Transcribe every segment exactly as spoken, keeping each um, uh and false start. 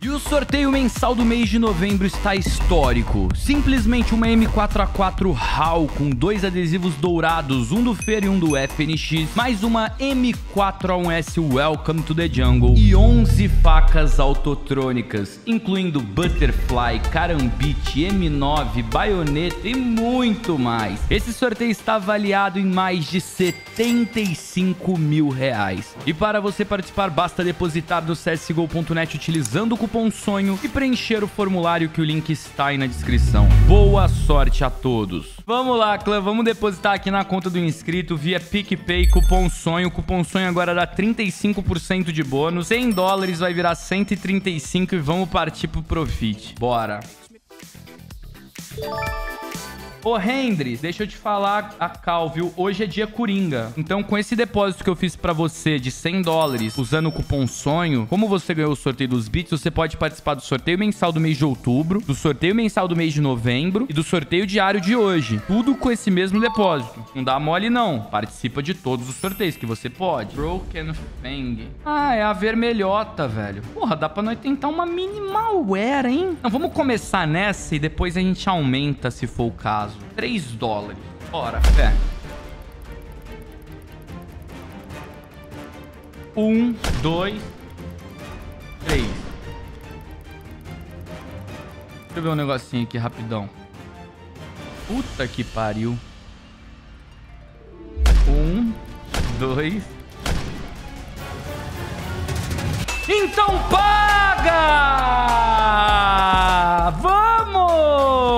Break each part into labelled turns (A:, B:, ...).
A: E o sorteio mensal do mês de novembro está histórico. Simplesmente uma M quatro A quatro H A U com dois adesivos dourados, um do Fer e um do F N X, mais uma M quatro A um S Welcome to the Jungle e onze facas autotrônicas, incluindo Butterfly, Karambit, M nove, Baioneta e muito mais. Esse sorteio está avaliado em mais de setenta e cinco mil reais. E para você participar, basta depositar no C S G O ponto net utilizando o cupom sonho e preencher o formulário que o link está aí na descrição. Boa sorte a todos. Vamos lá, clã, vamos depositar aqui na conta do inscrito via PicPay, cupom sonho. O cupom sonho agora dá trinta e cinco por cento de bônus. cem dólares vai virar cento e trinta e cinco e vamos partir pro profit. Bora. Ô, Hendris, deixa eu te falar a cal, viu? Hoje é dia Coringa. Então, com esse depósito que eu fiz pra você de cem dólares, usando o cupom sonho, como você ganhou o sorteio dos bits, você pode participar do sorteio mensal do mês de outubro, do sorteio mensal do mês de novembro e do sorteio diário de hoje. Tudo com esse mesmo depósito. Não dá mole, não. Participa de todos os sorteios que você pode. Broken Fang. Ah, é a vermelhota, velho. Porra, dá pra nós tentar uma minimalware, hein? Então, vamos começar nessa e depois a gente aumenta, se for o caso. três dólares. Bora, fé. Um, dois, três. Deixa eu ver um negocinho aqui rapidão. Puta que pariu. Um, dois. Então paga! Vamos!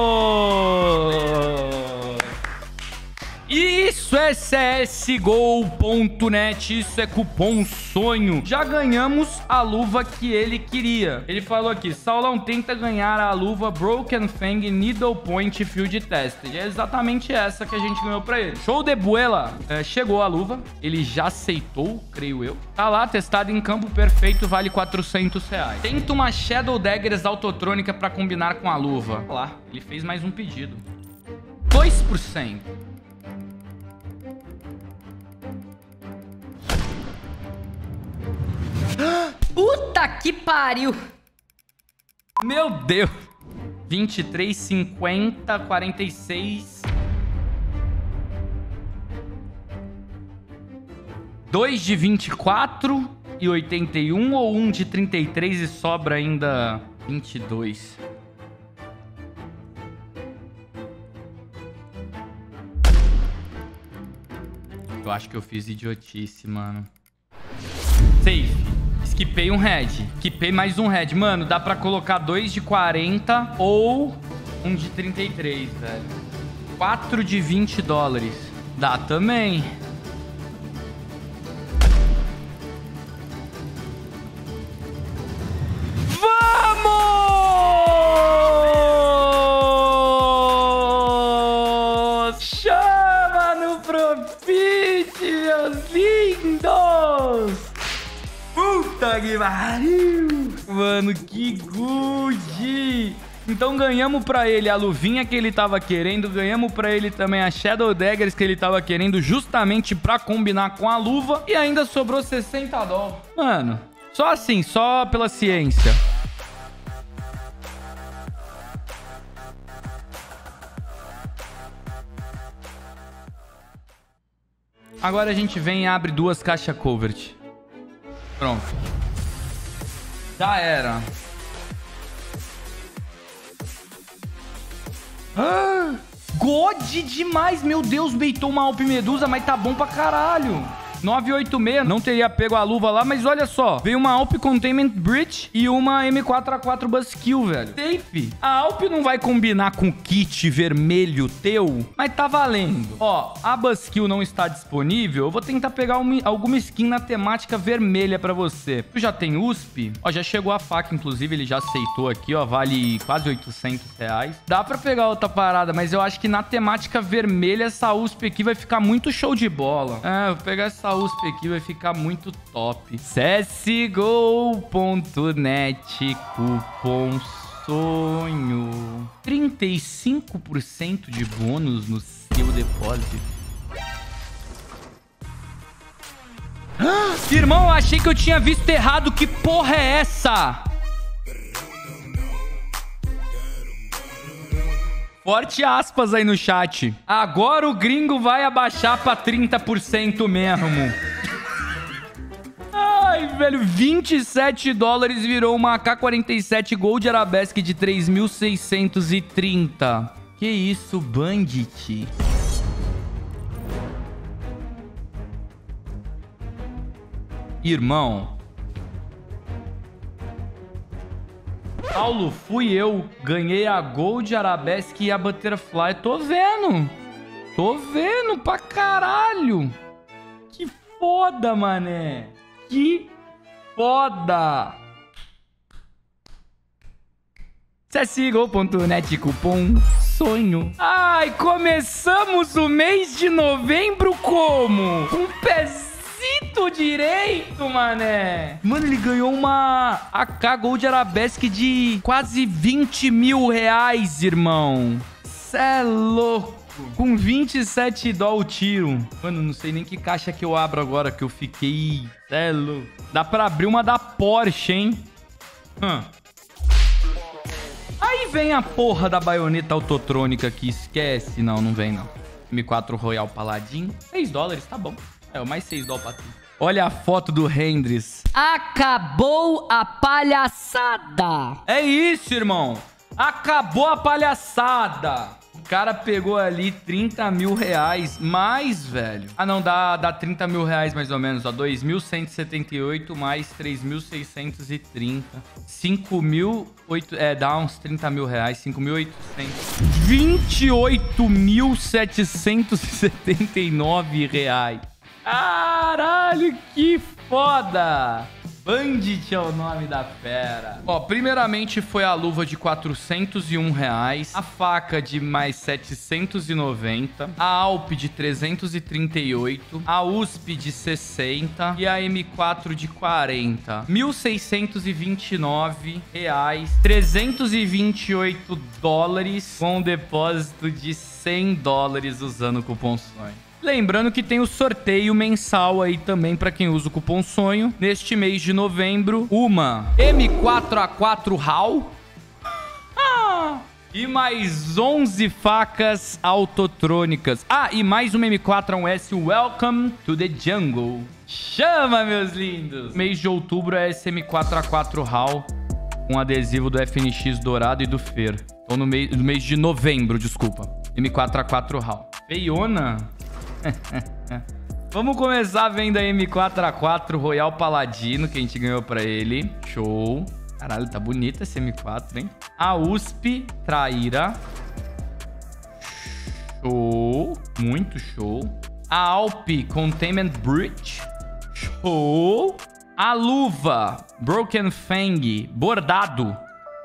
A: Isso é C S G O ponto net, isso é cupom sonho. Já ganhamos a luva que ele queria. Ele falou aqui, Saulão tenta ganhar a luva Broken Fang Needle Point Field Tested. E é exatamente essa que a gente ganhou pra ele. Show de buela. É, chegou a luva, ele já aceitou, creio eu. Tá lá, testado em campo perfeito, vale quatrocentos reais. Tenta uma Shadow Daggers autotrônica pra combinar com a luva. Olha lá, ele fez mais um pedido. dois por cento.
B: Puta que pariu!
A: Meu Deus! vinte e três, cinquenta, quarenta e seis. dois de vinte e quatro e oitenta e um ou um de trinta e três e sobra ainda vinte e dois. Eu acho que eu fiz idiotice, mano. Safe. Skipei um head. Skipei mais um head. Mano, dá pra colocar dois de quarenta ou um de trinta e três, velho. quatro de vinte dólares. Dá também. Vamos! Chama no profit, meus lindos! Puta que pariu! Mano, que good! Então ganhamos pra ele a luvinha que ele tava querendo, ganhamos pra ele também a Shadow Daggers que ele tava querendo justamente pra combinar com a luva e ainda sobrou sessenta dólares. Mano, só assim, só pela ciência. Agora a gente vem e abre duas caixas covert. Pronto. Já era. Ah, God demais. Meu Deus, beitou uma Alp Medusa, mas tá bom pra caralho. nove oito seis, não teria pego a luva lá, mas olha só. Veio uma Alp Containment Breach e uma M quatro A quatro Buzzkill, velho. Safe. A Alp não vai combinar com o kit vermelho teu, mas tá valendo. Ó, a Buzzkill não está disponível. Eu vou tentar pegar uma, alguma skin na temática vermelha pra você. Tu já tem U S P? Ó, já chegou a faca, inclusive, ele já aceitou aqui, ó. Vale quase oitocentos reais. Dá pra pegar outra parada, mas eu acho que na temática vermelha essa U S P aqui vai ficar muito show de bola. É, eu vou pegar essa U S P aqui, vai ficar muito top. C S G O ponto net, cupom sonho. trinta e cinco por cento de bônus no seu depósito. Irmão, eu achei que eu tinha visto errado. Que porra é essa? Forte aspas aí no chat. Agora o gringo vai abaixar pra trinta por cento mesmo. Ai, velho, vinte e sete dólares virou uma A K quarenta e sete Gold Arabesque de três mil seiscentos e trinta. Que isso, Bandit? Irmão. Paulo, fui eu. Ganhei a Gold Arabesque e a Butterfly. Tô vendo. Tô vendo pra caralho. Que foda, mané. Que foda. C S G O ponto net, cupom sonho. Ai, começamos o mês de novembro como? Um pezito direito, mané. Mano, ele ganhou uma A K Gold Arabesque de quase vinte mil reais, irmão. Cê é louco. Com vinte e sete dólares o tiro. Mano, não sei nem que caixa que eu abro agora, que eu fiquei... Cê é louco. Dá pra abrir uma da Porsche, hein? Hum. Aí vem a porra da baioneta autotrônica que esquece. Não, não vem, não. M quatro Royal Paladin. seis dólares, tá bom. É, mais seis dólares pra tu. Olha a foto do Hendrix.
B: Acabou a palhaçada.
A: É isso, irmão. Acabou a palhaçada. O cara pegou ali trinta mil reais mais, velho. Ah, não, dá, dá trinta mil reais mais ou menos, ó. dois mil cento e setenta e oito mais três mil seiscentos e trinta. cinco mil... É, dá uns trinta mil reais. cinco mil e oitocentos. vinte e oito mil setecentos e setenta e nove reais. Caralho, que foda! Bandit é o nome da fera. Ó, primeiramente foi a luva de quatrocentos e um reais, a faca de mais setecentos e noventa, a Alp de trezentos e trinta e oito, a U S P de sessenta e a M quatro de quarenta. mil seiscentos e vinte e nove reais, trezentos e vinte e oito dólares com um depósito de cem dólares usando o cupom sonho. Lembrando que tem o sorteio mensal aí também para quem usa o cupom sonho. Neste mês de novembro, uma M quatro A quatro H A L ah, e mais onze facas autotrônicas. Ah, e mais uma M quatro A um S Welcome to the Jungle. Chama, meus lindos! Mês de outubro é esse M quatro A quatro H A L com adesivo do F N X dourado e do Fer. Então no, mei no mês de novembro, desculpa. M quatro A quatro H A L. Feiona. Vamos começar vendo a M quatro A quatro Royal Paladino, que a gente ganhou pra ele. Show. Caralho, tá bonita esse M quatro, hein? A U S P Traíra. Show. Muito show. A Alp Containment Breach. Show. A luva Broken Fang bordado.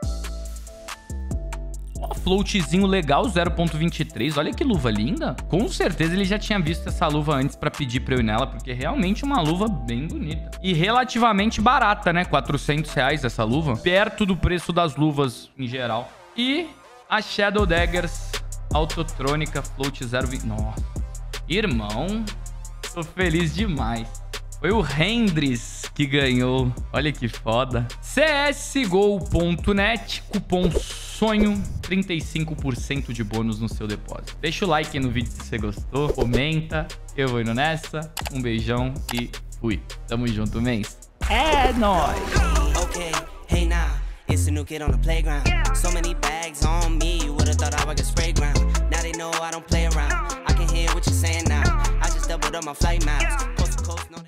A: Floatzinho legal, zero ponto vinte e três. Olha que luva linda. Com certeza ele já tinha visto essa luva antes pra pedir pra eu ir nela, porque é realmente uma luva bem bonita. E relativamente barata, né? quatrocentos reais essa luva. Perto do preço das luvas em geral. E a Shadow Daggers Autotrônica Float zero vinte. Nossa. Irmão, tô feliz demais. Foi o Hendrix que ganhou. Olha que foda. C S G O ponto net, cupom sonho, trinta e cinco por cento de bônus no seu depósito. Deixa o like aí no vídeo se você gostou. Comenta. Eu vou indo nessa. Um beijão e fui. Tamo junto, mês. É nóis.
C: Okay, hey now, it's a new kid on the playground. So many bags on me, you would've thought I would get spray ground. Now they know I don't play around. I can hear what you're saying now. I just doubled up my flight miles.